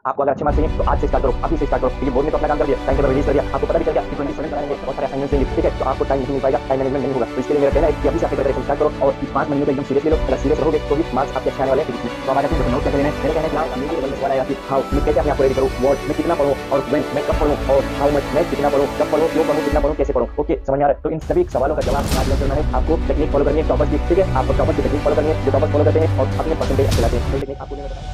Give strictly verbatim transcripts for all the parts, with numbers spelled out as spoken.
आपको अगर अच्छे मार्क्स चाहिए तो आज से स्टार्ट करो, अभी से स्टार्ट करो, क्योंकि बोर्ड ने तो अपना काम कर दिया, टाइम टेबल रिलीज कर दिया, आपको पता भी चल गया कि ट्वेंटी सेवन कराएंगे, बहुत सारे असाइनमेंट देंगे, ठीक है, तो आपको टाइम नहीं मिल पाएगा, टाइम मैनेजमेंट नहीं होगा। तो इसके लिए मेरा कहना है कि अभी से अपनी प्रिपरेशन स्टार्ट करो और इस पांच महीने को एकदम सीरियस ले लो। अगर सीरियस रहोगे तो भी मार्क्स आपके अच्छे आने वाले हैं। तो हमारे अपने नोट कैसे लेने मेरे कहने का मेरे लेवल में सवाल आएगा कि हाउ मैं कैसे अपने आप को रेडी करूं, व्हाट मैं कितना पढूं और व्हेन मैं कब पढूं और हाउ मच मैं कितना पढूं, कब पढूं, क्यों पढूं, कितना पढूं, कैसे पढूं। ओके, समझ में आ रहा है? तो इन सभी सवालों का जवाब आज करना है। आपको टेक्निक फॉलो करनी है टॉपर्स की, ठीक है, आपको टॉपर्स की टेक्निक फॉलो करनी है, जो टॉपर्स फॉलो करते हैं और अपने परसेंटेज अच्छे लाते हैं, तो टेक्निक आपको बताऊंगा।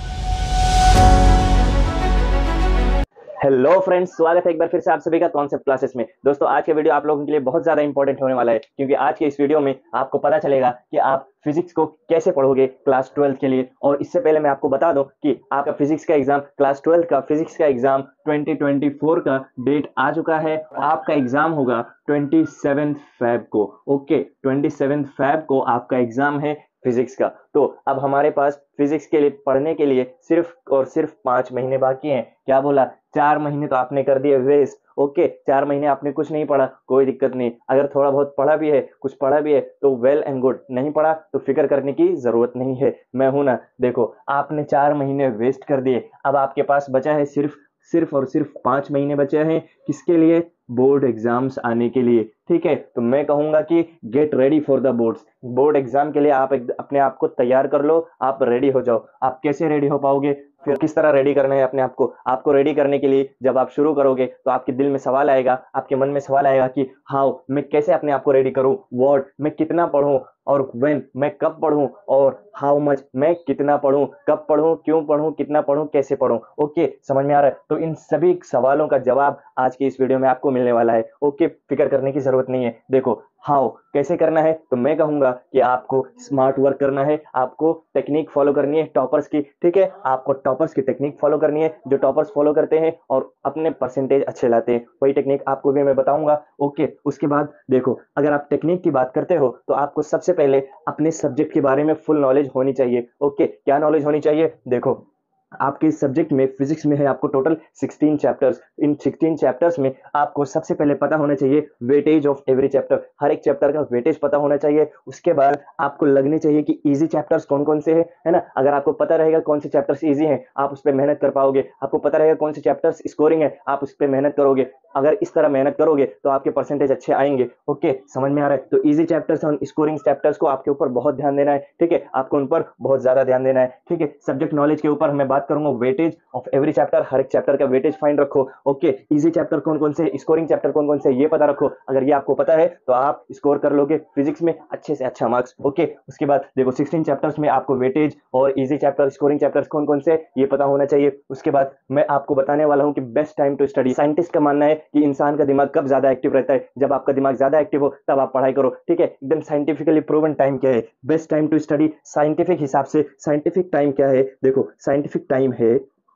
हेलो फ्रेंड्स, स्वागत है एक बार फिर से आप सभी का कॉन्सेप्ट क्लासेस में। दोस्तों, आज के वीडियो आप लोगों के लिए बहुत ज्यादा इंपॉर्टेंट होने वाला है, क्योंकि आज के इस वीडियो में आपको पता चलेगा कि आप फिजिक्स को कैसे पढ़ोगे क्लास ट्वेल्थ के लिए। और इससे पहले मैं आपको बता दूं कि आपका फिजिक्स का एग्जाम, क्लास ट्वेल्थ का फिजिक्स का एग्जाम ट्वेंटी ट्वेंटी फोर का डेट आ चुका है। आपका एग्जाम होगा ट्वेंटी सेवेंथ फेब को। ओके, ट्वेंटी सेवेंथ फेब को आपका एग्जाम है फिजिक्स का। तो अब हमारे पास फिजिक्स के लिए पढ़ने के लिए सिर्फ और सिर्फ पांच महीने बाकी हैं। क्या बोला? चार महीने तो आपने कर दिए वेस्ट। ओके, चार महीने आपने कुछ नहीं पढ़ा, कोई दिक्कत नहीं। अगर थोड़ा बहुत पढ़ा भी है, कुछ पढ़ा भी है तो वेल एंड गुड, नहीं पढ़ा तो फिक्र करने की जरूरत नहीं है, मैं हूं ना। देखो, आपने चार महीने वेस्ट कर दिए, अब आपके पास बचा है सिर्फ सिर्फ और सिर्फ पांच महीने बचे हैं। किसके लिए? बोर्ड एग्जाम्स आने के लिए, ठीक है। तो मैं कहूंगा कि get ready for the boards. Board exam के लिए आप अपने आप को तैयार कर लो, आप रेडी हो जाओ। आप कैसे रेडी हो पाओगे, फिर किस तरह रेडी करना है अपने आप को? आपको रेडी करने के लिए जब आप शुरू करोगे तो आपके दिल में सवाल आएगा, आपके मन में सवाल आएगा कि हाउ मैं कैसे अपने आप को रेडी करूं, व्हाट मैं कितना पढूं और व्हेन मैं कब पढूं और हाउ मच मैं कितना पढूं, कब पढूं, क्यों पढूं, कितना पढूं, कैसे पढूं। ओके, समझ में आ रहा है? तो इन सभी सवालों का जवाब आज की इस वीडियो में आपको मिलने वाला है। ओके, फिक्र करने की जरूरत नहीं है। देखो, हाउ कैसे करना है, तो मैं कहूंगा कि आपको स्मार्ट वर्क करना है, आपको टेक्निक फॉलो करनी है टॉपर्स की, ठीक है। आपको टॉपर्स की टेक्निक फॉलो करनी है, जो टॉपर्स फॉलो करते हैं और अपने परसेंटेज अच्छे लाते हैं, वही टेक्निक आपको भी मैं बताऊंगा। ओके, उसके बाद देखो, अगर आप टेक्निक की बात करते हो तो आपको सबसे पहले अपने सब्जेक्ट के बारे में फुल नॉलेज होनी चाहिए। ओके, क्या नॉलेज होनी चाहिए? देखो, आपके सब्जेक्ट में फिजिक्स में है आपको टोटल सिक्सटीन चैप्टर्स। इन सिक्सटीन चैप्टर्स में आपको सबसे पहले पता होना चाहिए वेटेज ऑफ एवरी चैप्टर, हर एक चैप्टर का वेटेज पता होना चाहिए। उसके बाद आपको लगने चाहिए कि इजी चैप्टर्स कौन कौन से हैं, है ना। अगर आपको पता रहेगा कौन से चैप्टर्स इजी हैं, आप उस पर मेहनत कर पाओगे। आपको पता रहेगा कौन से चैप्टर्स स्कोरिंग है, आप उस पर मेहनत करोगे। अगर इस तरह मेहनत करोगे तो आपके परसेंटेज अच्छे आएंगे। ओके, समझ में आ रहा है? तो इजी चैप्टर्स और स्कोरिंग चैप्टर्स को आपके ऊपर बहुत ध्यान देना है, ठीक है, आपको उन पर बहुत ज्यादा ध्यान देना है, ठीक है। सब्जेक्ट नॉलेज के ऊपर मैं बात करूंगा, वेटेज ऑफ एवरी चैप्टर, हर एक चैप्टर का वेटेज फाइंड रखो। ओके, इजी चैप्टर कौन कौन से, स्कोरिंग चैप्टर कौन कौन से, ये पता रखो। अगर ये आपको पता है तो आप स्कोर कर लोगे फिजिक्स में अच्छे से अच्छा मार्क्स। ओके, उसके बाद देखो, सिक्सटीन चैप्टर्स में आपको वेटेज और इजी चैप्टर, स्कोरिंग चैप्टर्स कौन कौन से, ये पता होना चाहिए। उसके बाद मैं आपको बताने वाला हूं कि best time to study. Scientist का मानना है कि इंसान का दिमाग कब ज्यादा एक्टिव रहता है, जब आपका दिमाग ज्यादा एक्टिव हो तब आप पढ़ाई करो, ठीक है। एकदम साइंटिफिकली प्रूवन टाइम क्या है, best time to study scientific हिसाब से। साइंटिफिक टाइम क्या है? देखो, साइंटिफिक टाइम है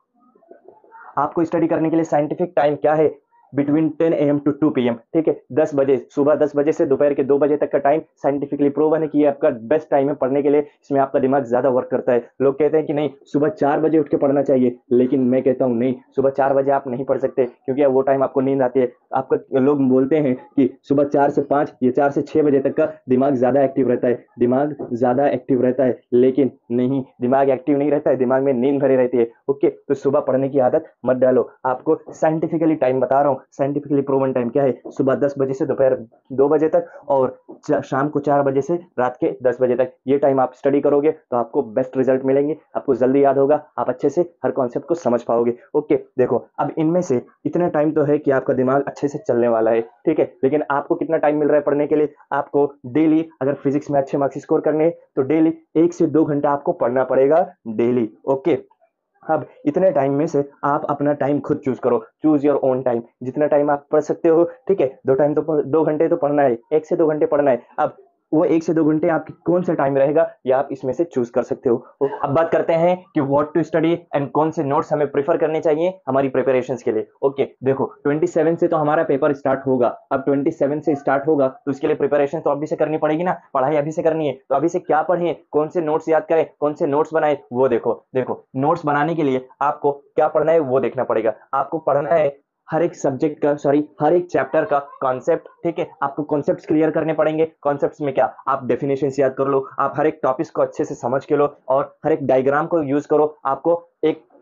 आपको स्टडी करने के लिए, साइंटिफिक टाइम क्या है? Between ten A M to two P M, ठीक है, दस बजे, सुबह दस बजे से दोपहर के दो बजे तक का टाइम साइंटिफिकली प्रूवन है कि ये आपका बेस्ट टाइम है पढ़ने के लिए। इसमें आपका दिमाग ज्यादा वर्क करता है। लोग कहते हैं कि नहीं, सुबह चार बजे उठ के पढ़ना चाहिए, लेकिन मैं कहता हूं नहीं, सुबह चार बजे आप नहीं पढ़ सकते, क्योंकि वो टाइम आपको नींद आती है। आपका लोग बोलते हैं कि सुबह चार से पांच या चार से छह बजे तक का दिमाग ज्यादा एक्टिव रहता है, दिमाग ज्यादा एक्टिव रहता है, लेकिन नहीं, दिमाग एक्टिव नहीं रहता है, दिमाग में नींद भरी रहती है। ओके, तो सुबह पढ़ने की आदत मत डालो। आपको साइंटिफिकली टाइम बता रहा हूँ, साइंटिफिकली प्रूवन टाइम क्या है? सुबह दस बजे से दोपहर दो बजे तक और शाम को चार बजे से रात के दस बजे तक। ये टाइम आप स्टडी करोगे तो आपको बेस्ट रिजल्ट मिलेंगे, आपको जल्दी याद होगा, आप अच्छे से हर कॉन्सेप्ट को समझ पाओगे। ओके, देखो, अब इनमें से इतना टाइम तो है कि आपका दिमाग अच्छे से चलने वाला है, ठीक है, लेकिन आपको कितना टाइम मिल रहा है पढ़ने के लिए? आपको डेली, अगर फिजिक्स में अच्छे मार्क्स स्कोर करने हैं तो डेली एक से दो घंटा आपको पढ़ना पड़ेगा डेली। ओके, अब इतने टाइम में से आप अपना टाइम खुद चूज करो, चूज योर ओन टाइम। जितना टाइम आप पढ़ सकते हो, ठीक है, दो टाइम तो दो घंटे तो पढ़ना है, एक से दो घंटे पढ़ना है। अब वो एक से दो घंटे आपकी कौन सा टाइम रहेगा, ये आप इसमें से चूज कर सकते हो। अब बात करते हैं कि व्हाट टू स्टडी एंड कौन से नोट्स हमें प्रेफर करने चाहिए हमारी प्रिपरेशंस के लिए। ओके, देखो, सत्ताईस से तो हमारा पेपर स्टार्ट होगा। अब सत्ताईस से स्टार्ट होगा तो इसके लिए प्रिपरेशन तो अभी से करनी पड़ेगी ना, पढ़ाई अभी से करनी है। तो अभी से क्या पढ़ें, कौन से नोट्स याद करें, कौन से नोट्स बनाए, वो देखो। देखो, नोट्स बनाने के लिए आपको क्या पढ़ना है वो देखना पड़ेगा। आपको पढ़ना है हर एक सब्जेक्ट का, सॉरी हर एक चैप्टर का कॉन्सेप्ट, ठीक है। आपको कॉन्सेप्ट्स क्लियर करने पड़ेंगे। कॉन्सेप्ट्स में क्या, आप डेफिनेशंस याद कर लो, आप हर एक टॉपिक को अच्छे से समझ के लो और हर एक डायग्राम को यूज करो। आपको एक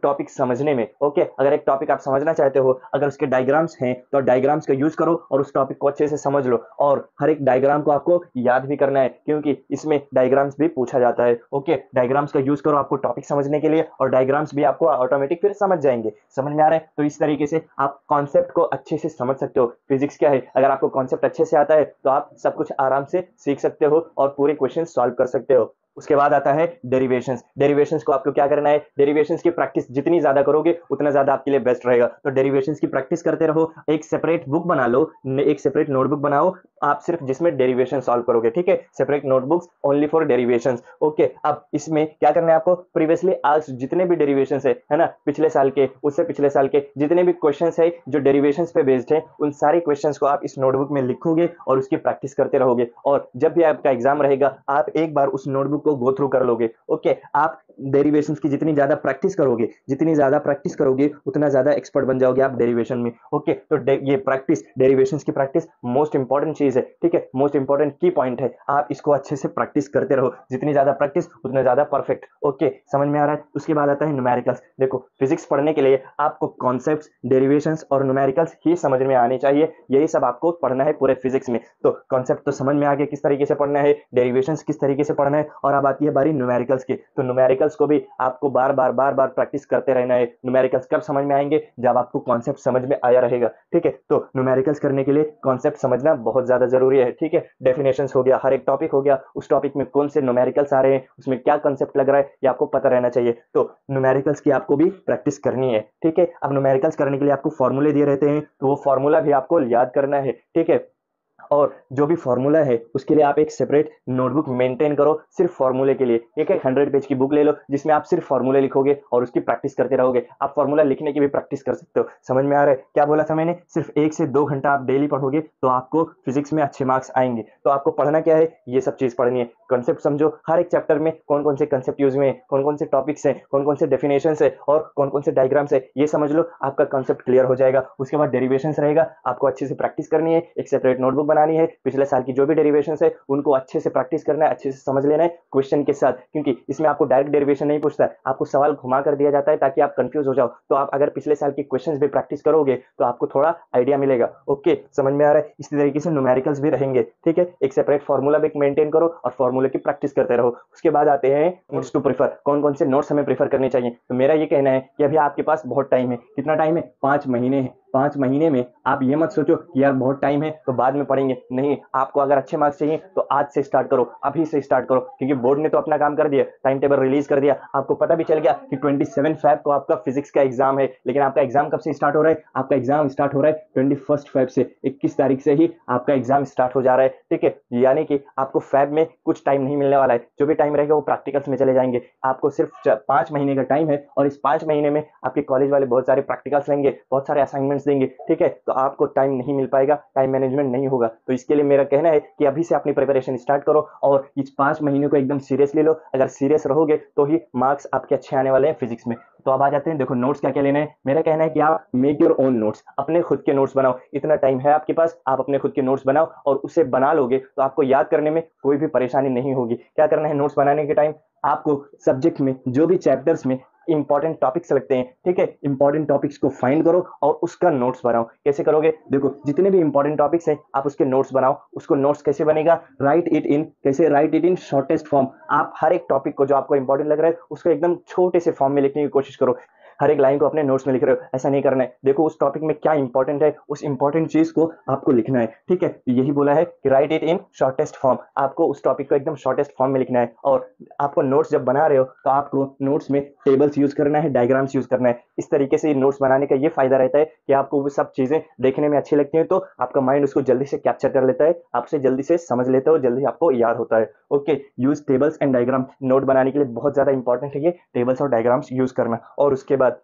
टॉपिक समझने में। ओके, अगर एक टॉपिक आप समझना चाहते हो, अगर उसके डायग्राम्स हैं तो डायग्राम्स का यूज करो और उस टॉपिक को अच्छे से समझ लो, और हर एक डायग्राम को आपको याद भी करना है क्योंकि इसमें डायग्राम्स भी पूछा जाता है। ओके, डायग्राम्स का यूज करो आपको टॉपिक समझने के लिए, और डायग्राम्स भी आपको ऑटोमेटिक फिर समझ जाएंगे। समझ में आ रहा है? तो इस तरीके से आप कॉन्सेप्ट को अच्छे से समझ सकते हो। फिजिक्स क्या है, अगर आपको कॉन्सेप्ट अच्छे से आता है तो आप सब कुछ आराम से सीख सकते हो और पूरे क्वेश्चन सॉल्व कर सकते हो। उसके बाद आता है डेरिवेशंस। डेरिवेशंस को आपको क्या करना है, डेरिवेशंस की प्रैक्टिस जितनी ज्यादा करोगे उतना ज्यादा आपके लिए बेस्ट रहेगा। तो डेरिवेशंस की प्रैक्टिस करते रहो, एक सेपरेट बुक बना लो, एक सेपरेट नोटबुक बनाओ आप सिर्फ जिसमें डेरिवेशन सॉल्व करोगे। ठीक है, separate notebooks only for derivations. Okay, अब इसमें क्या करना है आपको, प्रीवियसली आज जितने भी डेरिवेशंस है है ना, पिछले साल के, उससे पिछले साल के जितने भी क्वेश्चंस है जो डेरिवेशंस पे बेस्ड है, उन सारे क्वेश्चंस को आप इस नोटबुक में लिखोगे और उसकी प्रैक्टिस करते रहोगे, और जब भी आपका एग्जाम रहेगा आप एक बार उस नोटबुक को गो थ्रू कर लोगे। ओके, आप डेरिवेशंस की जितनी ज्यादा प्रैक्टिस करोगे, जितनी ज्यादा प्रैक्टिस करोगे उतना ज्यादा एक्सपर्ट बन जाओगे आप डेरिवेशन में। ओके, तो ये प्रैक्टिस, डेरिवेशंस की प्रैक्टिस मोस्ट इंपॉर्टेंट चीज है। ठीक है, मोस्ट इंपॉर्टेंट की पॉइंट है, आप इसको अच्छे से प्रैक्टिस करते रहो, जितनी ज्यादा प्रैक्टिस उतना ज्यादा परफेक्ट। ओके, समझ में आ रहा है? उसके बाद आता है न्यूमेरिकल्स। देखो, फिजिक्स पढ़ने के लिए आपको कॉन्सेप्ट्स, डेरिवेशंस और न्यूमेरिकल्स ही समझ में आने चाहिए, यही सब आपको पढ़ना है पूरे फिजिक्स में। तो कॉन्सेप्ट तो समझ में आ गया किस तरीके से पढ़ना है, डेरिवेशंस किस तरीके से पढ़ना है, और अब आती है बारी न्यूमेरिकल्स की। तो न्यूमेरिकल्स को भी आपको बार बार बार बार प्रैक्टिस करते रहना है। न्यूमेरिकल्स कब समझ में आएंगे, जब आपको कॉन्सेप्ट समझ में आया रहेगा। ठीक है, तो न्यूमेरिकल्स करने के लिए कॉन्सेप्ट समझना बहुत ज्यादा जरूरी है। ठीक है, डेफिनेशंस हो गया, हर एक टॉपिक हो गया, उस टॉपिक में कौन से न्यूमेरिकल्स आ रहे हैं, उसमें क्या कॉन्सेप्ट लग रहा है, ये आपको पता रहना चाहिए। तो न्यूमेरिकल्स की आपको भी प्रैक्टिस करनी है। ठीक है, अब न्यूमेरिकल्स करने के लिए आपको फॉर्मूले दिए रहते हैं, तो वो फॉर्मूला भी आपको याद करना है। ठीक है, और जो भी फॉर्मूला है उसके लिए आप एक सेपरेट नोटबुक मेंटेन करो सिर्फ फॉर्मूले के लिए। एक एक हंड्रेड पेज की बुक ले लो जिसमें आप सिर्फ फॉर्मूले लिखोगे और उसकी प्रैक्टिस करते रहोगे। आप फॉर्मूला लिखने की भी प्रैक्टिस कर सकते हो। समझ में आ रहा है क्या बोला था मैंने? सिर्फ एक से दो घंटा आप डेली पढ़ोगे तो आपको फिजिक्स में अच्छे मार्क्स आएंगे। तो आपको पढ़ना क्या है, ये सब चीज पढ़नी है। कंसेप्ट समझो, हर एक चैप्टर में कौन कौन से कंसेप्ट यूज हुए हैं, कौन कौन से टॉपिक्स हैं, कौन कौन से डेफिनेशंस है और कौन कौन से डायग्राम्स है, ये समझ लो, आपका कंसेप्ट क्लियर हो जाएगा। उसके बाद डेरिवेशंस रहेगा, आपको अच्छे से प्रैक्टिस करनी है, एक सेपरेट नोटबुक बनानी है, पिछले साल की जो भी डेरिवेशंस है उनको अच्छे से प्रैक्टिस करना है, अच्छे से समझ लेना है क्वेश्चन के साथ, क्योंकि इसमें आपको डायरेक्ट डेरिवेशन नहीं पूछता है, आपको सवाल घुमा कर दिया जाता है ताकि आप कंफ्यूज हो जाओ। तो आप अगर पिछले साल की क्वेश्चंस भी प्रैक्टिस करोगे तो आपको थोड़ा आइडिया मिलेगा। ओके, समझ में आ रहा है? इसी तरीके से न्यूमेरिकल्स भी रहेंगे। ठीक है, एक सेपरेट फॉर्मूला भी मेंटेन करो और फॉर्मूले की प्रैक्टिस करते रहो। उसके बाद आते हैं नोट्स टू प्रीफर, कौन कौन से नोट्स हमें प्रीफर करने चाहिए। तो मेरा ये कहना है कि अभी आपके पास बहुत टाइम है। कितना टाइम है? पांच महीने है। पांच महीने में आप ये मत सोचो कि यार बहुत टाइम है तो बाद में पढ़ेंगे, नहीं, आपको अगर अच्छे मार्क्स चाहिए तो आज से स्टार्ट करो, अभी से स्टार्ट करो, क्योंकि बोर्ड ने तो अपना काम कर दिया, टाइम टेबल रिलीज कर दिया, आपको पता भी चल गया कि ट्वेंटी सेवन फेब को आपका फिजिक्स का एग्जाम है। लेकिन आपका एग्जाम कब से स्टार्ट हो रहा है? आपका एग्जाम स्टार्ट हो रहा है ट्वेंटी फर्स्ट फेब से, इक्कीस तारीख से ही आपका एग्जाम स्टार्ट हो जा रहा है। ठीक है, यानी कि आपको फेब में कुछ टाइम नहीं मिलने वाला है, जो भी टाइम रहेगा वो प्रैक्टिकल्स में चले जाएंगे। आपको सिर्फ पांच महीने का टाइम है और इस पांच महीने में आपके कॉलेज वाले बहुत सारे प्रैक्टिकल्स लेंगे, बहुत सारे असाइनमेंट्स देंगे। ठीक है, तो आपको टाइम नहीं मिल पाएगा, टाइम मैनेजमेंट नहीं होगा। तो इसके लिए मेरा कहना है कि अभी से अपनी प्रिपरेशन स्टार्ट करो और इस पांच महीने को एकदम सीरियसली लो। अगर सीरियस रहोगे तो ही मार्क्स आपके अच्छे आने वाले हैं फिजिक्स में। तो अब आ जाते हैं, देखो नोट्स क्या क्या लेने हैं। मेरा कहना है कि आप मेक योर ओन नोट्स, अपने खुद के नोट्स बनाओ। इतना टाइम है आपके पास, आप अपने खुद के नोट्स बनाओ और उसे बना लोगे तो आपको याद करने में कोई भी परेशानी नहीं होगी। क्या करना है नोट्स बनाने के टाइम? आपको सब्जेक्ट में जो भी चैप्टर्स में इंपॉर्टेंट टॉपिक्स लगते हैं, ठीक है, इंपॉर्टेंट टॉपिक्स को फाइंड करो और उसका नोट्स बनाओ। कैसे करोगे? देखो, जितने भी इंपॉर्टेंट टॉपिक्स हैं आप उसके नोट्स बनाओ। उसको नोट्स कैसे बनेगा? राइट इट इन, कैसे write it in shortest form. आप हर एक टॉपिक को जो आपको इंपॉर्टेंट लग रहा है उसको एकदम छोटे से फॉर्म में लिखने की कोशिश करो। हर एक लाइन को अपने नोट्स में लिख रहे हो, ऐसा नहीं करना है। देखो उस टॉपिक में क्या इंपॉर्टेंट है, उस इंपॉर्टेंट चीज को आपको लिखना है। ठीक है, यही बोला है कि write it in shortest form, आपको उस टॉपिक को एकदम शॉर्टेस्ट फॉर्म में लिखना है। और आपको नोट्स जब बना रहे हो तो आपको नोट्स में टेबल्स यूज करना है, डायग्राम्स यूज करना है। इस तरीके से नोट्स बनाने का ये फायदा रहता है कि आपको वो सब चीजें देखने में अच्छी लगती हैं तो आपका माइंड उसको जल्दी से कैप्चर कर लेता है, आपसे जल्दी से समझ लेते हो, जल्दी आपको याद होता है। Okay, use tables and diagram. Note बनाने के लिए बहुत ज्यादा इंपॉर्टेंट है ये टेबल्स और डायग्राम्स यूज करना। और उसके बाद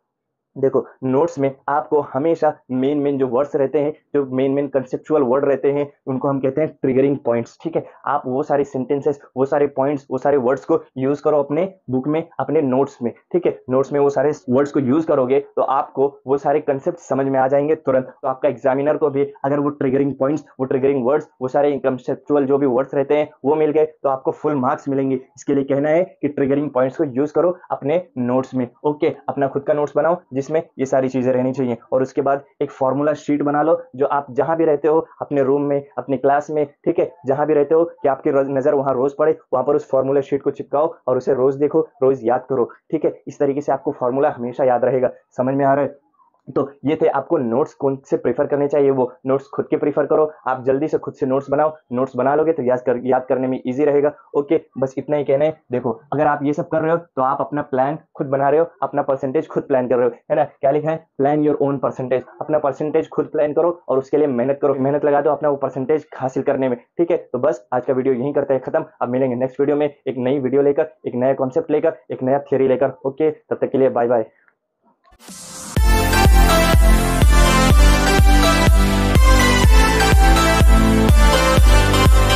देखो, नोट्स में आपको हमेशा मेन मेन जो वर्ड्स रहते हैं, जो मेन मेन कंसेप्चुअल वर्ड रहते हैं, उनको हम कहते हैं ट्रिगरिंग पॉइंट्स। ठीक है, आप वो सारे सेंटेंसेस, वो सारे पॉइंट्स, वो सारे वर्ड्स को यूज करो अपने बुक में, अपने नोट्स में। ठीक है, नोट्स में वो सारे वर्ड्स को यूज करोगे तो आपको वो सारे कंसेप्ट समझ में आ जाएंगे तुरंत। तो आपका एग्जामिनर को भी अगर वो ट्रिगरिंग पॉइंट्स, वो ट्रिगरिंग वर्ड्स, वो सारे कंसेप्चुअल जो भी वर्ड्स रहते हैं वो मिल गए तो आपको फुल मार्क्स मिलेंगे। इसके लिए कहना है कि ट्रिगरिंग पॉइंट्स को यूज करो अपने नोट्स में। ओके, अपना खुद का नोट्स बनाओ जिसमें ये सारी चीजें रहनी चाहिए, और उसके बाद एक फॉर्मूला शीट बना लो, जो आप जहां भी रहते हो, अपने रूम में, अपने क्लास में, ठीक है, जहां भी रहते हो, कि आपकी नजर वहां रोज पड़े, वहां पर उस फॉर्मूला शीट को चिपकाओ और उसे रोज देखो, रोज याद करो। ठीक है, इस तरीके से आपको फॉर्मूला हमेशा याद रहेगा। समझ में आ रहा है? तो ये थे आपको नोट्स कौन से प्रेफर करने चाहिए, वो नोट्स खुद के प्रेफर करो। आप जल्दी से खुद से नोट्स बनाओ, नोट्स बना लोगे तो याद कर याद करने में इजी रहेगा। ओके, बस इतना ही कहना है। देखो, अगर आप ये सब कर रहे हो तो आप अपना प्लान खुद बना रहे हो, अपना परसेंटेज खुद प्लान कर रहे हो, है ना? क्या लिखा है? Plan your own percentage. अपना परसेंटेज खुद प्लान करो और उसके लिए मेहनत करो, मेहनत लगा दो अपना वो परसेंटेज हासिल करने में। ठीक है, तो बस आज का वीडियो यहीं करते हैं खत्म। अब मिलेंगे नेक्स्ट वीडियो में एक नई वीडियो लेकर, एक नया कॉन्सेप्ट लेकर, एक नया थियरी लेकर। ओके, तब तक के लिए bye bye. We'll be right back.